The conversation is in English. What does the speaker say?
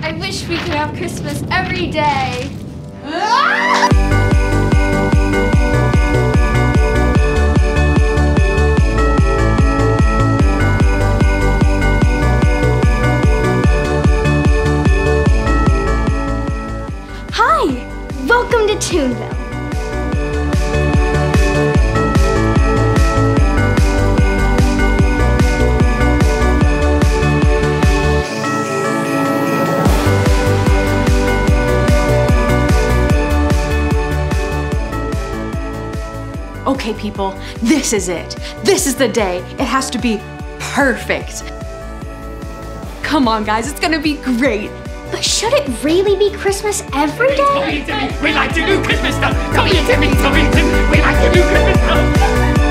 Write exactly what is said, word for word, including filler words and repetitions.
I wish we could have Christmas every day. Hi, welcome to Toonville. Okay, people, this is it. This is the day. It has to be perfect. Come on, guys, it's gonna be great. But should it really be Christmas every day? Tommy and Timmy, we like to do Christmas stuff. Tommy and Timmy, Tommy and Timmy, we like to do Christmas stuff.